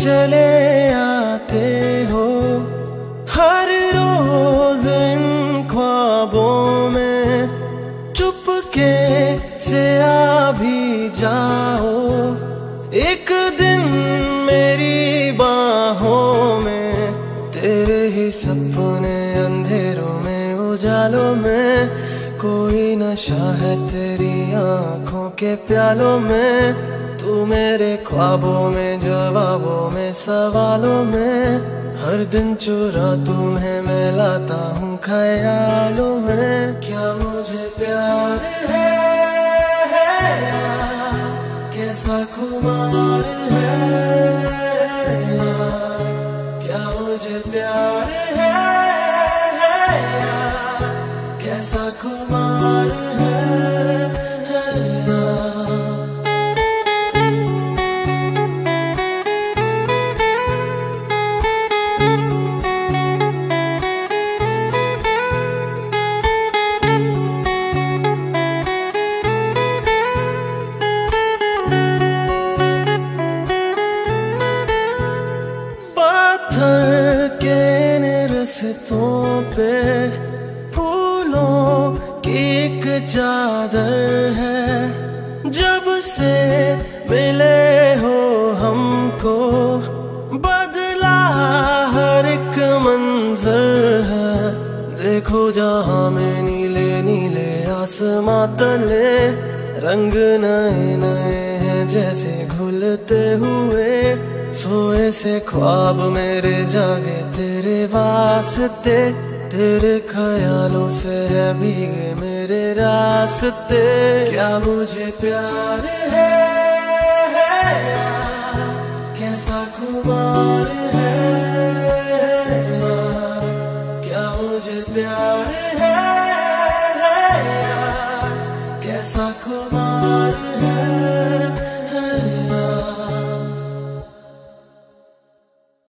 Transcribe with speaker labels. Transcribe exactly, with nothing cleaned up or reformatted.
Speaker 1: चले आते हो हर रोज इन ख्वाबों में, चुपके से आ भी जाओ एक दिन मेरी बाहों में। तेरे ही सपने अंधेरों में उजालों में, कोई नशा है तेरी आंखों के प्यालों में। तू मेरे ख्वाबों में, जवाबों में, सवालों में। हर दिन चुरा तुम्हें मैं लाता हूँ ख्यालों में। क्या मुझे प्यार है, है यार, कैसा खुमार है यार। क्या मुझे प्यार है, है यार, कैसा खुमार है यार। पत्थर के रस्तों पे फूलों की एक चादर है। जब से मिले हो हमको बदला हर एक मंजर है। देखो जहाँ में नीले नीले आसमां तले, रंग नए नए हैं जैसे घुलते हुए। सोए से ख्वाब मेरे जागे तेरे वास्ते, तेरे ख्यालों से है भीगे मेरे रास्ते। क्या मुझे प्यार